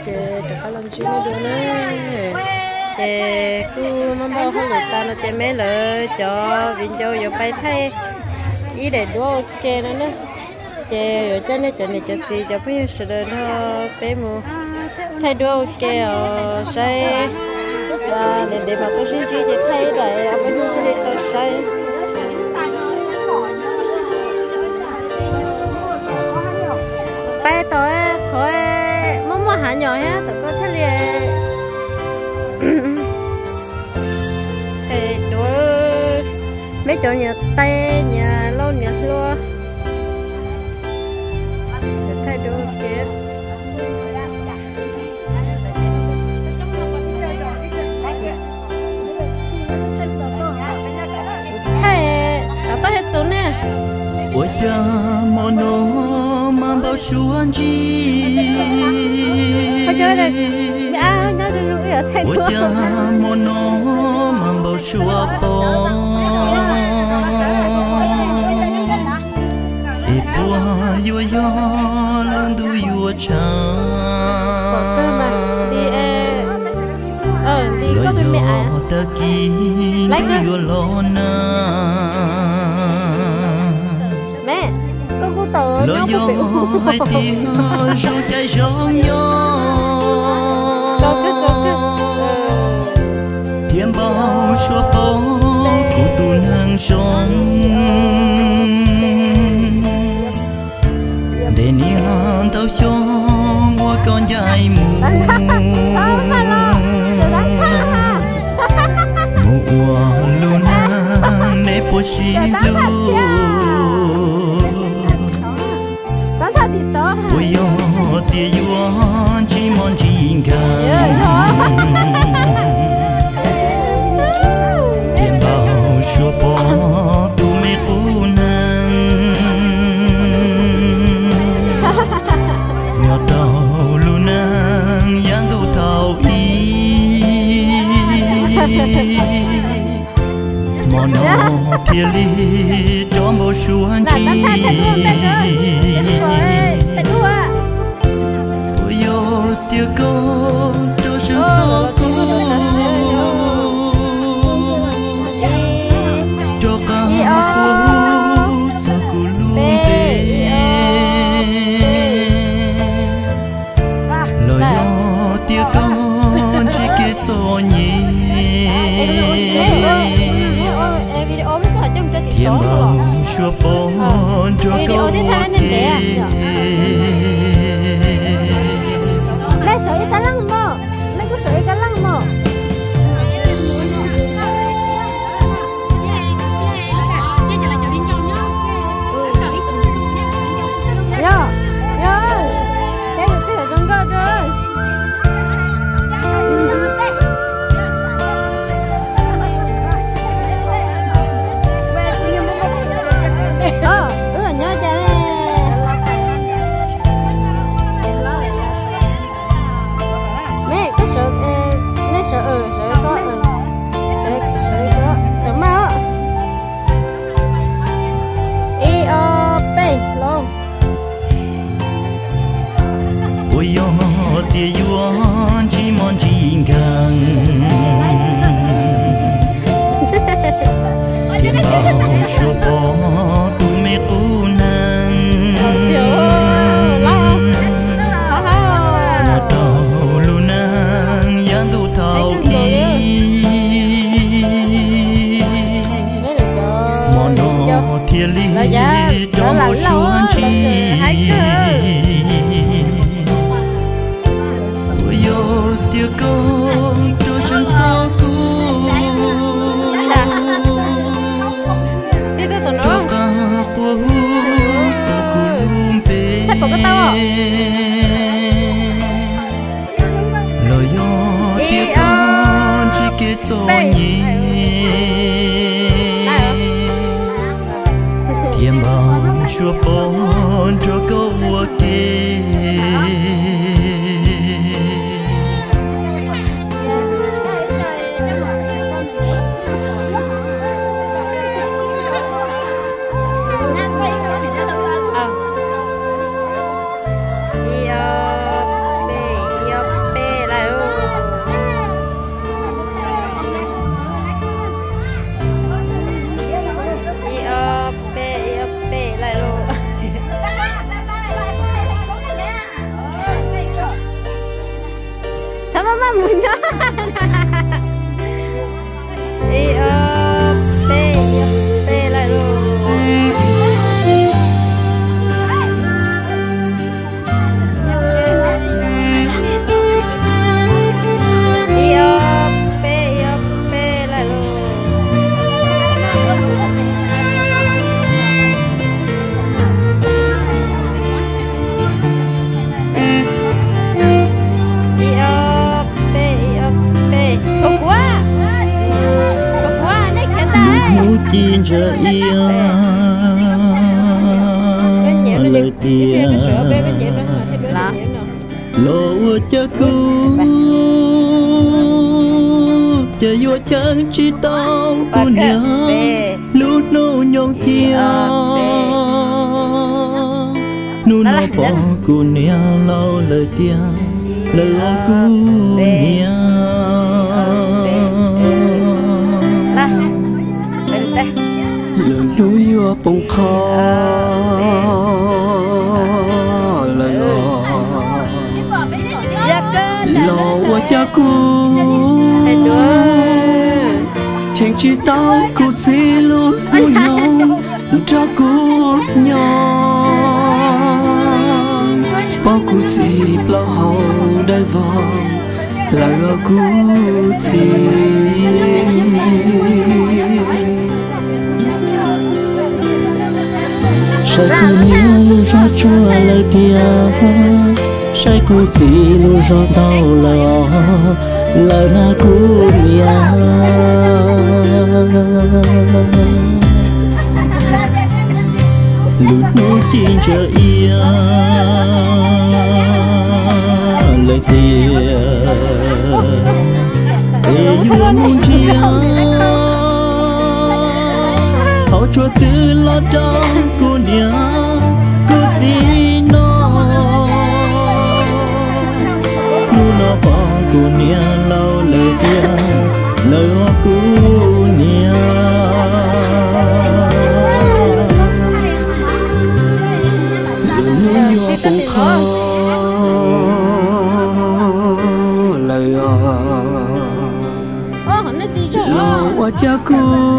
chị cho các làm chuyện nó được nữa chị cứ mong bao không được ta nó chị mấy lời cho viên châu giờ bay thay ý để đua ok nữa nữa chị rồi cho nên cho chị cho bây giờ đời nó bé mù thay đua ok ở say và để mà tôi xin chị thay lại ở bênนู้thì tôi say bé tôi khỏi mong muốn hạ nhỏ ha tôi có thể liền thì tôi mấy chỗ nhà tây nhà lâu nhà lúa thay đổi kia tôi hết chỗ nè ôi cha mono mang bao xuân chi thôi chơi đây nó được rồi thay ôi cha mono mang bao xuân po e bua yo yo luôn du yo cha đi có bên mẹ à ta ki yo lo na mẹ cô tớ lo yo hai tiếng rong chạy rong yo thiên bao xua phố cụ tu nang sông để niang tao cho mua con dài mù mùa luna để po xí lu bùi yo tia yo chỉ mòn chỉ cả thiên bao xua po tu mê cu nang ngọt đầu luna yang tu thao y mòn nó kia li cho bao xuân chi bùi yo tia cô cho sự gió cô cho cả cô sao cô luôn về lời yo tia con chỉ kết cho nhỉ thiên bao xua phong cho câu kê lấy sợi cá lăng mò lấy cái sợi cá lăng mò mình nhớ đi bê lại rồi chín giờ ia lời tiếng lộ cho cu chờ vô chân chỉ tao cô nhớ lúc nô nhong kia nu nó bỏ cô nhớ lâu lời tiếng lời cô nhớ lời núi ở bông kho lời lo qua cha cô chàng chỉ tao cô sẽ luôn mua nhau cho cô nhau bao cô chỉ lo hậu đời vợ lời cô chỉ sai cô nhiều ra chua lời kia sai cô chỉ lu ra đau lời na cô nhà lụt nỗi chín chờ ia lời kia để yêu muốn chia họ cho từ lo đau cô nhớ cô chỉ nó nó bỏ cô nhớ lâu lời kia lời cô nhớ lời yêu cũng khó lời lo qua cha cô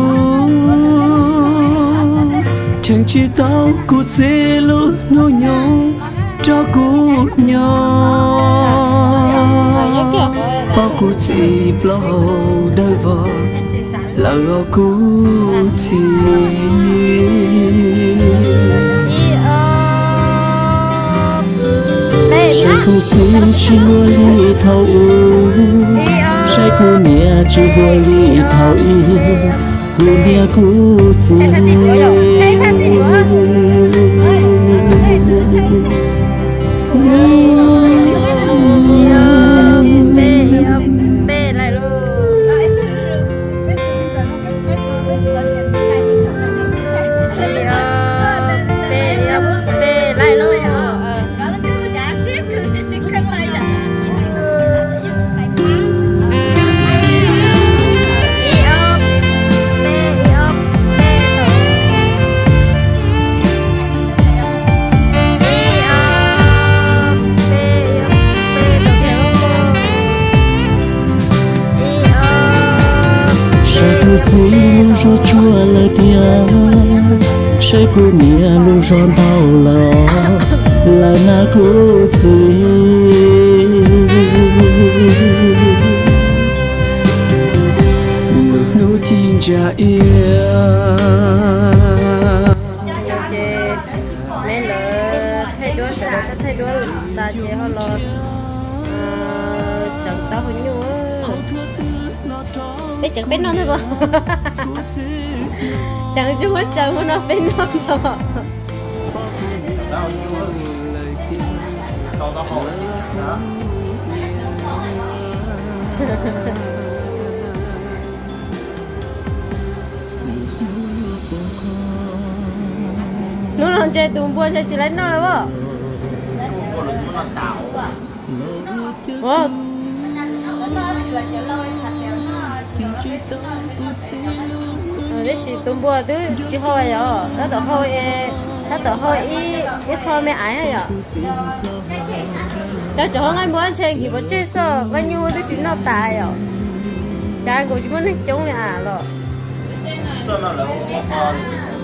chẳng chỉ tao cô sẽ luôn nô nhau cho cô nhau bao cô chỉ lo đời vợ lời cô chỉ sai cô chỉ mua ly thâu sai cô mẹ chỉ mua ly thâu cô mẹ cô chỉ lu cho chua lời tiếng sai cô mẹ lu cho đau là na cô chỉ nu chín cha ia mẹ lỡ thay đổi sợ nó thay đổi ta chỉ họ lo chẳng tao hình như bé chẳng bé non thôi bà chẳng chú hết chẳng muốn nó bé non đâu nó làm chơi tụm bùa chơi chỉ lấy nó là bơ đấy chỉ tụm bùa thứ chỉ hỏi rồi nó tổ hỏi ý thôi mẹ ái rồi đó chỗ ngay muốn chơi gì muốn chơi sao bao nhiêu tôi chỉ nó tài rồi trái của chỉ muốn hết chống nhà rồi sao nó là con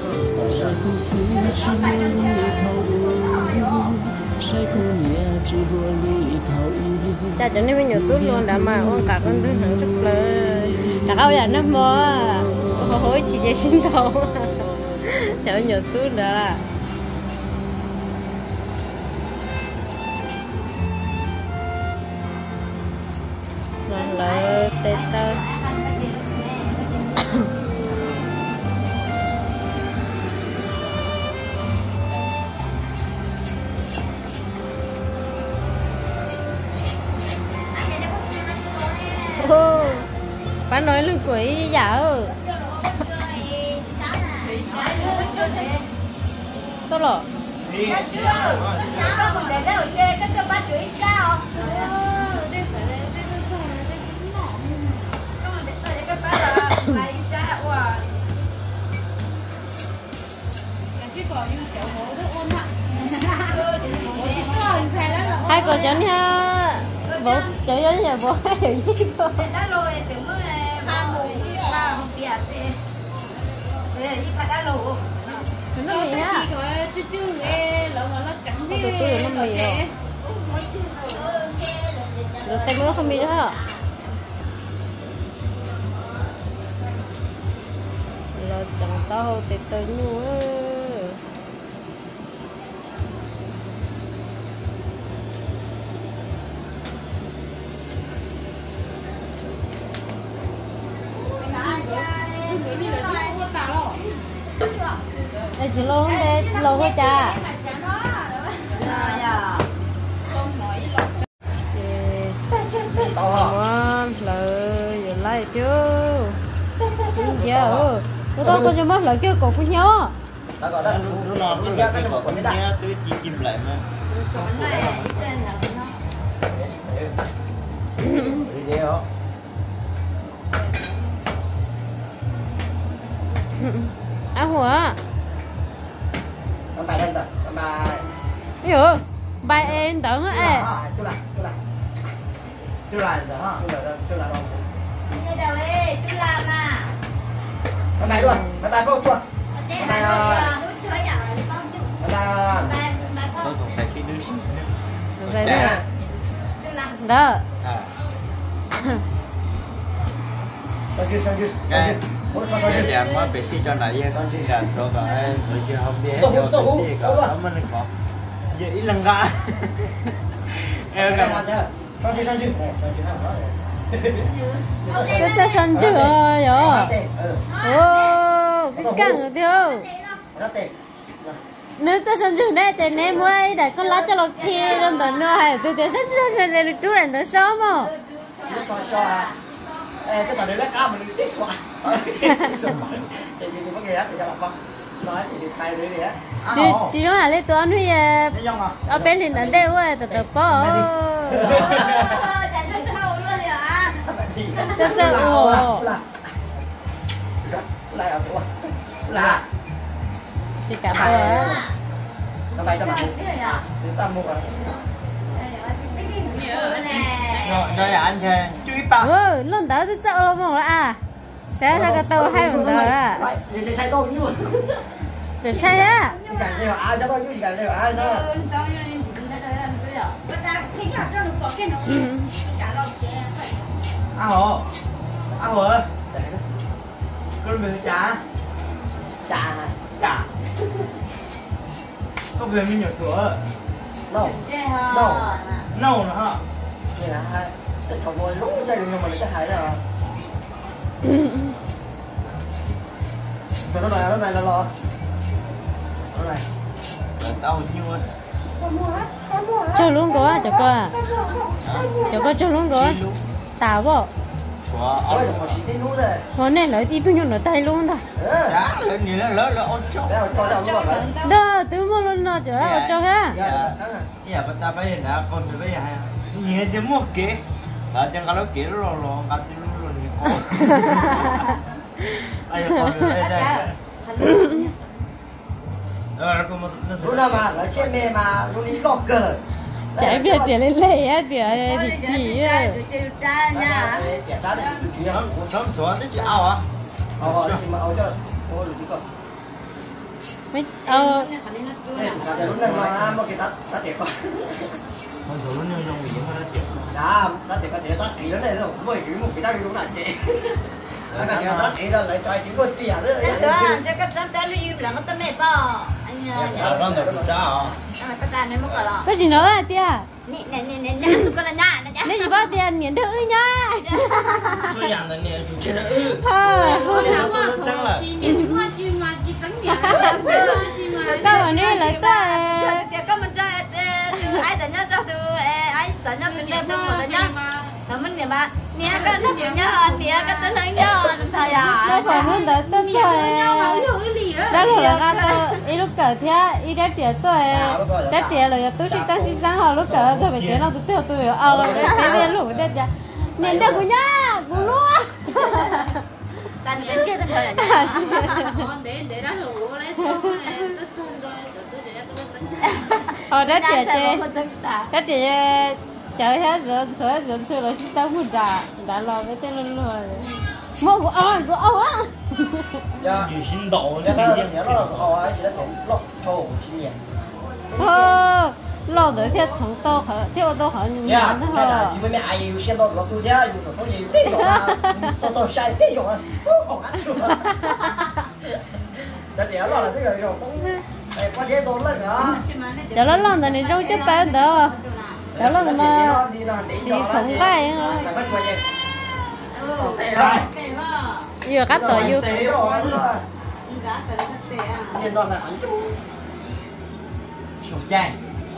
cha cho nên mình nhiều túi luôn đã mà con cả con túi hàng rất là cả áo giờ nó mơ hối chỉ để xin đầu cho nhiều túi đó là tê tơ bà nói lưng quỷ dạo tốt rồi hai cô cháu nha bố cháu nhớ nhà bố hay hiểu gì không nó mì ha tôi nó mì rồi được tay mới không mì đó là chẳng tao thì tới nữa đây chỉ lô đây lô thôi cha ngon lời giờ lại chưa giờ tôi đâu có cho mất lời kêu cổ của nhau nó non nó ra cái một con nhá tôi chỉ chìm lại mà đi đi không hùa con bài đây rồi con bài hiểu bài em等哎 chú lại rồi ha chú lại đâu chú làm à con bài luôn con bài vô chuột con bài tôi sùng sài khi nước vậy đó cái nhà mới bị xí cho này con chỉ làm số cái số chưa không biết cho bị xí cả nó mới có vậy lần ra em làm con chỉ sang chưa cái cha sân chưa rồi ô cái căng tiêu nếu cha sân chưa này thì nem mới để con lá cho nó kia trong tuần nữa hay tôi để sân chưa để chú làm tới sớm mà cái tờ này lá cá mình tiếc quá thì có nghe thì cho bạn nói thì thay đi đi á chỉ nói là lấy tôi ăn huy ở bên thì đánh đeo ấy từ từ bỏ thật sự ồ là chỉ cả bữa nó bay cho bạn thì ta mua rồi anh chơi chui ba lần đó tôi sợ lắm mà à sẽ ra cái tàu hay một tờ à để thay tôi như để chơi á càng chơi ai cho tôi như càng chơi ai nữa ăn hổ con người chả có về mình nhỏ tuổi đâu nữa hả này là hai cái thằng voi lúc chơi được nhưng mà cái hải là nó này là lo nó này tao nhiêu chơi luôn có cho con cho con chơi luôn có tao bỏ hôm nay lấy đi tôi nhổ tay luôn thôi đó tôi mua luôn nó cho ha dạ ta bây giờ đã con thì bây giờ nhiều chứ mua kỹ là chẳng có lúc kỹ rồi gặp thì luôn ai con đây lúc nào mà ở trên mẹ mà lúc đi lọc cơ rồi chạy biết chạy lên lệ á thì gì á cha nha trẻ ta đấy chỉ không số nó chỉ ao à chỉ mà ao cho ôi được chưa mấy lúc này mà một cái tắt đẹp quá con số nó trong gì mà đó tắt đẹp cái tắt thì nó này rồi mới chỉ một cái tắt lúc này chị cái tắt thì là lại cho chỉ có tiền đấy chắc cái tắt nó yêu là nó mẹ bao anh nó được cái đó cái ta nên mất rồi có gì nữa à tia nè tụi con là nha nếu gì bao tiền nhiệt nữ nhá tôi làm này nè chuyện đó chắc là tao ở đây là tao có mình ra ai tận nhớ tao ai tận nhớ tụi em tụi mình nhớ tụi mình nè ba nè cái nó nhớ nè cái tên nó nhớ thầy à nó còn luôn tới tên tuổi đó là ra tôi lúc cỡ thế ít đã trẻ tuổi đã trẻ rồi tôi chỉ tăng sinh sáng họ lúc cỡ rồi phải trẻ nào tôi theo tôi cái lũ đấy cha nhìn được của nhá của luôn tan đến chưa thôi là để đó lũ đấy đã trẻ đã trẻ trời hết rồi sửa rồi tao muốn đã lo với tên luôn mua của ông á gì sinh độ nhá nó chỉ là lọ thô chỉ nhẹ lo được theo从到和theo到和你们哈你们爱有先到老多家有的东西得用啊到晒得用啊好啊这点了这个用哎关键多冷啊 giờ nó lần này trong chất bán đó giờ nó mà chỉ sống cái vừa cắt tội vừa sụp chay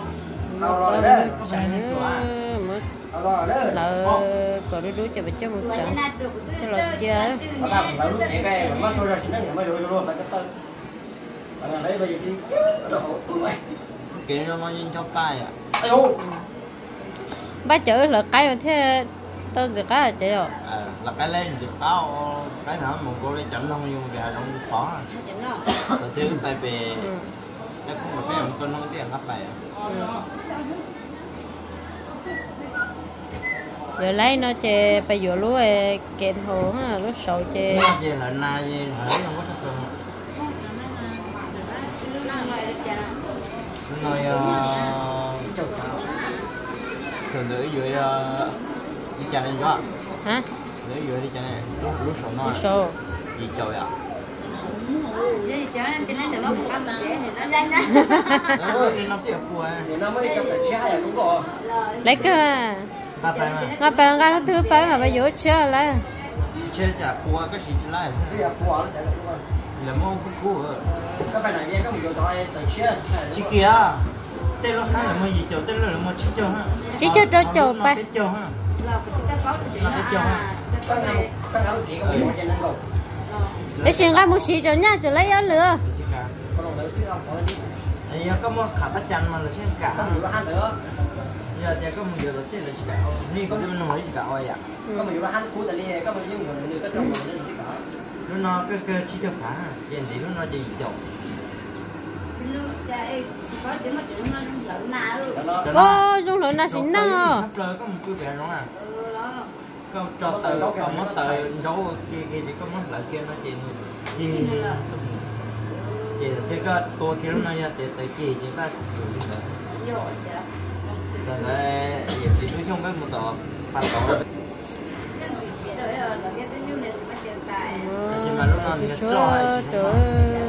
là còn đứa cho mình cho một trận cho là chơi kể nó nói cho tay à ba chữ là cái mà thế tao giờ cái là chơi rồi là cái lên thì báo cái nào một cô đi chậm không nhưng gà trong khó rồi tiêu tay về chắc không phải cái con nó tiền hấp bài giờ lấy nó chơi bây giờ lúa kẹn hồ ha lúa sầu chơi về là na về hỏi không có thật rồi thường nữ dưới đi chăn anh có hả nữ dưới đi chăn này lúa sầu non sầu gì trời ạ lấy cái mà bạn ra nó thứ bảy mà bây giờ chơi là chơi chả cua cái gì lại là mong cua các bạn này nghe các mình nói từ chơi chỉ kia tên nó khác là mong gì chỗ tên nó là mong chỉ cho ha chỉ cho chỗ ba cho ha để xin ra một xí cho nha cho lấy ăn nữa thì có một khả bát chanh mà là trên cả giờ thì có một điều là trên là chỉ cả ni có bên ngoài chỉ cả oi à có một điều là ăn cua tại đây có một những người có trong người chỉ cả nó cái chỉ cho phá hiện thì nó chỉ dầu ô dung lượng là xịn năng à có một cái vẻ nó à có cho tờ có món tờ dấu kia thì có món lại kia nó chỉ thì cáiตัวkia nó nhaแต่chỉ ta rồi thì nói chung cái một tổ bắt tổ nhưng mà lúc nào mình cho